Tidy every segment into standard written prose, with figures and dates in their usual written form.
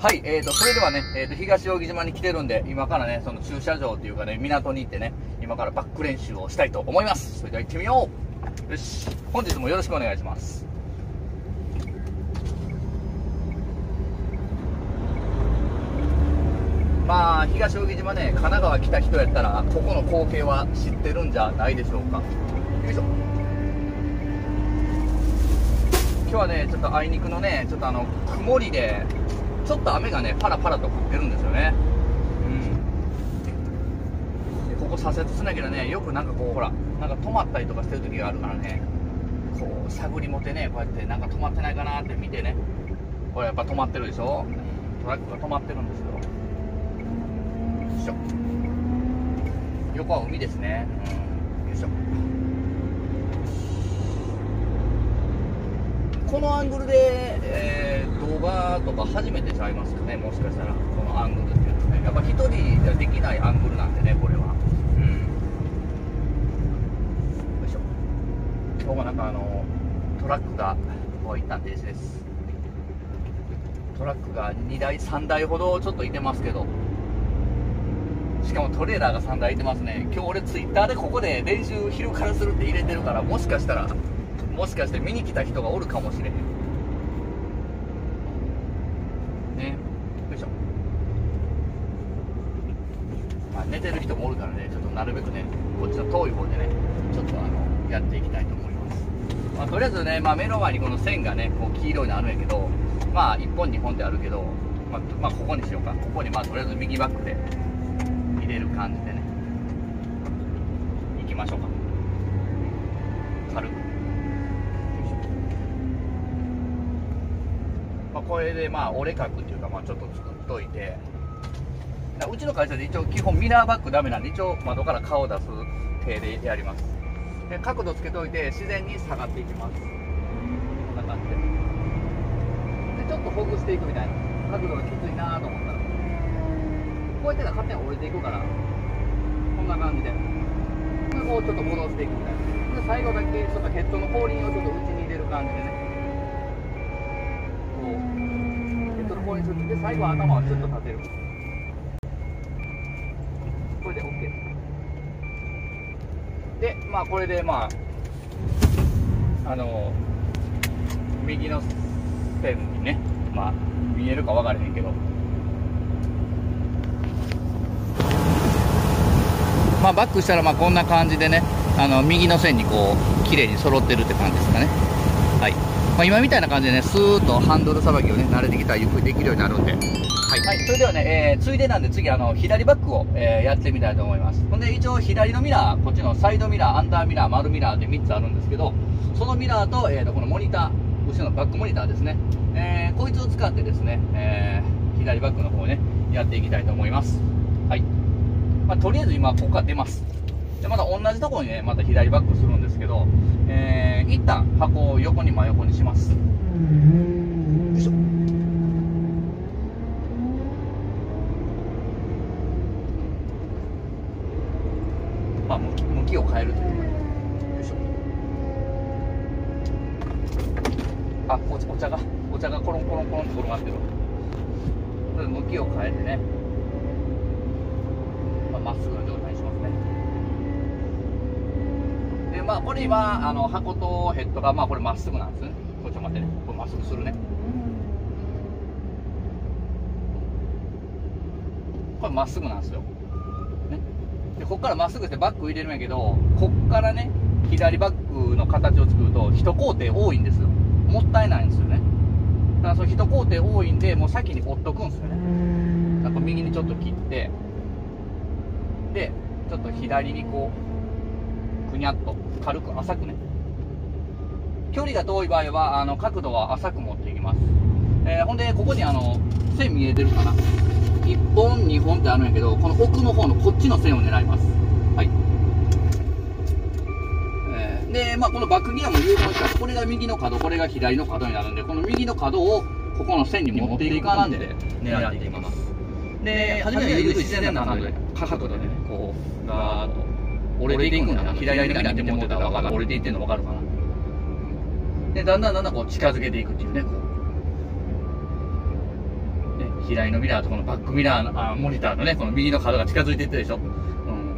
はい、それではね、東扇島に来てるんで、今からね、その駐車場っていうかね、港に行ってね、今からバック練習をしたいと思います。それでは行ってみよう。よし、本日もよろしくお願いします。まあ、東扇島ね、神奈川来た人やったら、ここの光景は知ってるんじゃないでしょうか。よいしょ。今日はね、ちょっとあいにくのね、ちょっと曇りで、ちょっと雨がね、パラパラと降ってるんですよね。でここ左折しなきゃね、よくなんかこう、ほら、なんか止まったりとかしてる時があるからね、こう、探り持てね、こうやってなんか止まってないかなって見てね、これやっぱ止まってるでしょ。トラックが止まってるんですよ。よいしょ。横は海ですね。よいしょ。このアングルで、動画とか初めてちゃいますかね、もしかしたら。このアングルっていうのはね、やっぱ一人じゃできないアングルなんでね、これは。よいしょ。今日もなんかトラックがこう一旦停止です。トラックが2台3台ほどちょっといてますけど、しかもトレーラーが3台いてますね。今日俺ツイッターでここで練習昼からするって入れてるから、もしかして見に来た人がおるかもしれへんね。よいしょ。まあ寝てる人もおるからね、ちょっとなるべくね、こっちの遠い方でね、ちょっとやっていきたいと思います。まあとりあえずね、まあ目の前にこの線がね、こう黄色いのあるんやけど、まあ1本2本ってあるけど、まあここにしようか。ここにまあとりあえず右バックで入れる感じでね、行きましょうか。軽く。これでまあ折れ角っていうか、まあちょっと作っといて、うちの会社で一応基本ミラーバックダメなんで、一応窓から顔を出す手でやります。で角度つけといて自然に下がっていきます。こんな感じでちょっとほぐしていくみたいな。角度がきついなと思ったらこうやって勝手に折れていくから、こんな感じでこうちょっと戻していくみたいな。で最後だけちょっとヘッドの後輪をちょっと内に入れる感じでね、こうにする。で最後は頭をちょっと立てる。これで OK で、まあこれでまあ右の線にね、まあ見えるか分からへんけど、まあバックしたらまあこんな感じでね、右の線にこう綺麗に揃ってるって感じですかね。はい。まあ、今みたいな感じでね、スーッとハンドルさばきをね、慣れてきたらゆっくりできるようになるんで。はい。はい、それではね、ついでなんで次左バックを、やってみたいと思います。ほんで、一応左のミラー、こっちのサイドミラー、アンダーミラー、丸ミラーで3つあるんですけど、そのミラーと、このモニター、後ろのバックモニターですね。こいつを使ってですね、左バックの方ね、やっていきたいと思います。はい。まあ、とりあえず今、ここから出ます。で、また同じところにね、また左バックするんですけど、一旦箱を横に真横にします。よいしょ。まあ向きを変えるというか、よいしょ。あ、お茶がコロンコロンコロンと転がってる。これ向きを変えてね、まっすぐな状態にしますね。でまあこれ今箱とヘッドがまあこれまっすぐなんですね。これちょっと待ってね、これまっすぐするね。これまっすぐなんですよ、ね、でこっからまっすぐしてバック入れるんやけど、こっからね左バックの形を作ると一工程多いんですよ。もったいないんですよね。だからその一工程多いんで、もう先に折っとくんですよね。なんか右にちょっと切って、でちょっと左にこうくにゃっと軽く浅くね、距離が遠い場合は角度は浅く持っていきます。ほんでここに線見えてるかな、1本2本ってあるんやけど、この奥の方のこっちの線を狙います。はい。でまあこのバックギアも誘導したら、これが右の角、これが左の角になるんで、この右の角をここの線に持っていく感じで狙っていきます。で初めは緩い自然な角度でね、こうガーッと折れていくんだな。左に見て持ってたら折れていってるの分かるかな。でだんだんこう近づけていくっていうね、こうね、 左のミラーとこのバックミラーの、モニターのね、この右の角が近づいていってるでしょ。うん、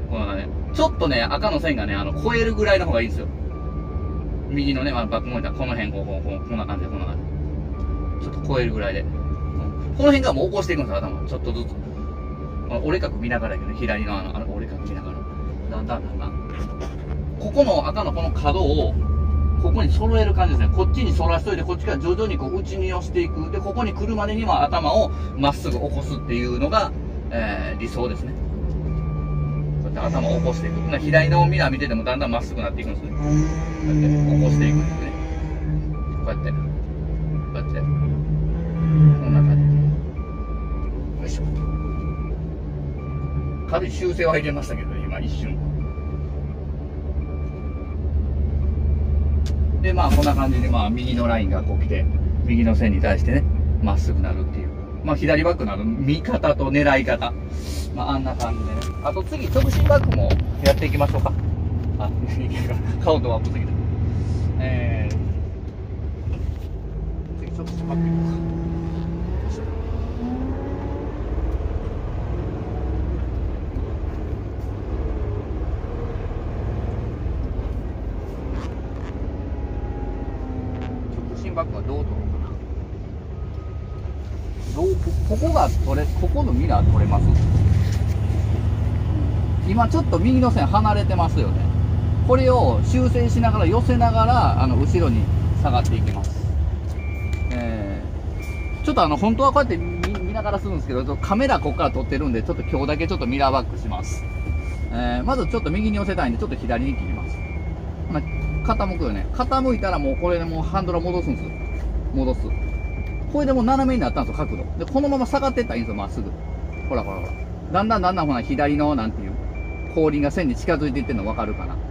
このね、ちょっとね、赤の線がね、超えるぐらいの方がいいんですよ。右のね、バックモニター、この辺、こんな感じで、こんな感じ。ちょっと超えるぐらいで。うん、この辺がもう起こしていくんですよ、頭。ちょっとずつ。折れ角見ながらやけどね、左の折れ角見ながら。だんだん。ここの赤のこの角を、ここに揃える感じですね。こっちに反らしといて、こっちから徐々にこう内に寄していく。で、ここに来るまでには頭をまっすぐ起こすっていうのが、理想ですね。こうやって頭を起こしていく。左のミラー見ててもだんだんまっすぐなっていくんですね。こうやって起こしていくんですね。こうやって。こんな感じ。よいしょ。軽い修正は入れましたけど、今一瞬。で、こんな感じで、右のラインがこう来て、右の線に対してね、まっすぐなるっていう。左バックの見方と狙い方。あんな感じでね。あと次、直進バックもやっていきましょうか。カウントアップすぎた。次、直進バックいこうか。バックはどう取ろうかな。ここのミラー取れます？今ちょっと右の線離れてますよね。これを修正しながら寄せながら後ろに下がっていきます。ちょっと本当はこうやって見ながらするんですけど、カメラここから撮ってるんで、ちょっと今日だけちょっとミラーバックします。まずちょっと右に寄せたいんで、ちょっと左に切ります。傾くよね。傾いたらもうこれでもうハンドルを戻すんです。戻す。これでもう斜めになったんですよ、角度。で、このまま下がっていったらいいんですよ、まっすぐ。ほら。だんだんほら、左の、なんていう、後輪が線に近づいていってるの分かるかな。うん。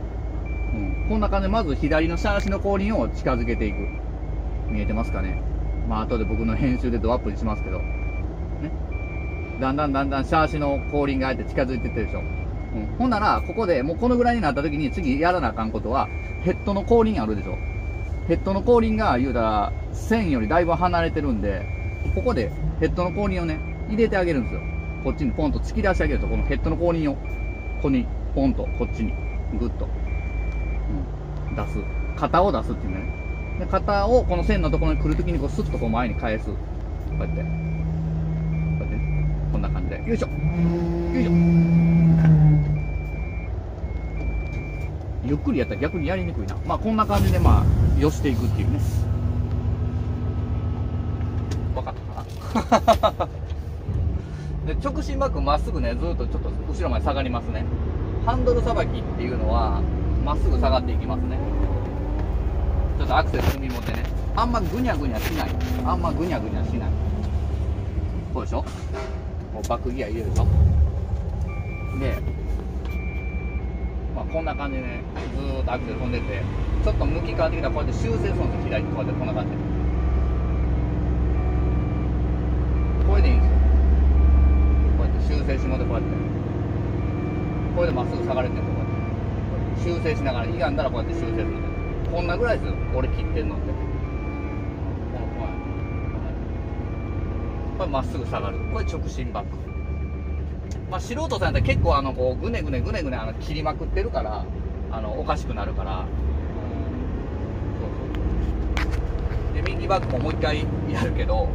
こんな感じで、まず左のシャーシの後輪を近づけていく。見えてますかね。後で僕の編集でドアップにしますけど。ね。だんだんシャーシの後輪があえて近づいていってるでしょ。うん。ほんなら、ここでもうこのぐらいになった時に次やらなあかんことは、ヘッドの後輪あるでしょ。ヘッドの後輪が言うたら線よりだいぶ離れてるんで、ここでヘッドの後輪をね、入れてあげるんですよ。こっちにポンと突き出してあげると、このヘッドの後輪を、ここにポンとこっちにグッと、出す。肩を出すっていうね。で、肩をこの線のところに来るときにこうスッとこう前に返す。こうやって。こんな感じで。よいしょ。よいしょ。ゆっくりやったら逆にやりにくいな。こんな感じで寄していくっていうね。分かったかな。で、直進バックまっすぐね、ずっとちょっと後ろまで下がりますね。ハンドルさばきっていうのはまっすぐ下がっていきますね。ちょっとアクセル踏み持ってね、あんまぐにゃぐにゃしない。こうでしょ。こうバックギア入れるでしょ。で、こんな感じでね、ずーっとアクセル踏んでて、ちょっと向き変わってきたらこうやって修正するんですよ、左にこうやってこんな感じで。これでいいんですよ。こうやって修正しもでこうやって。これでまっすぐ下がれてるんですよ、こうやって。修正しながら、歪んだらこうやって修正するんで。こんなぐらいですよ、俺切ってんのって。これまっすぐ下がる。これ直進バック。素人さんやったら結構こうぐねぐね切りまくってるからおかしくなるから、で右バックももう一回やるけど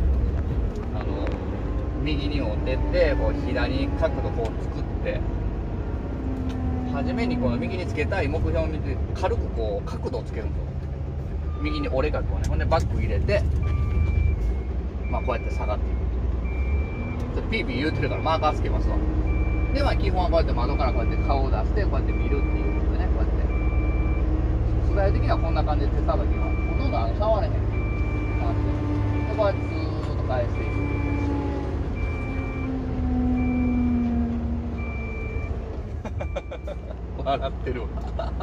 右に折ってってこう左に角度こう作って、初めにこの右につけたい目標を見て軽くこう角度をつけるんですよ。右に折れ角をね、ほんでバック入れてこうやって下がっていく。ちょっとピーピー言うてるからマーカーつけますわ。で基本はこうやって窓からこうやって顔を出してこうやって見るっていうことでね、こうやって素材的にはこんな感じで手さばきはほとんど触れへんっていう感じで、こうやってずーっと返していく。笑ってるわ。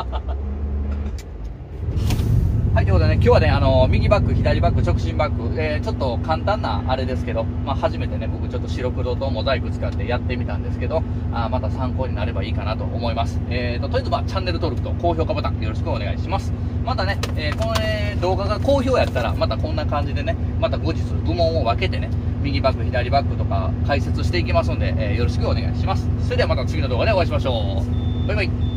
はい、ということでね、今日はね、右バック、左バック、直進バック、ちょっと簡単なあれですけど、初めてね、僕ちょっと白黒とモザイク使ってやってみたんですけど、また参考になればいいかなと思います。とりあえずチャンネル登録と高評価ボタンよろしくお願いします。またね、このね、動画が好評やったら、またこんな感じでね、また後日部門を分けてね、 右バック左バックとか解説していきますので、よろしくお願いします。それではまた次の動画でお会いしましょう。バイバイ。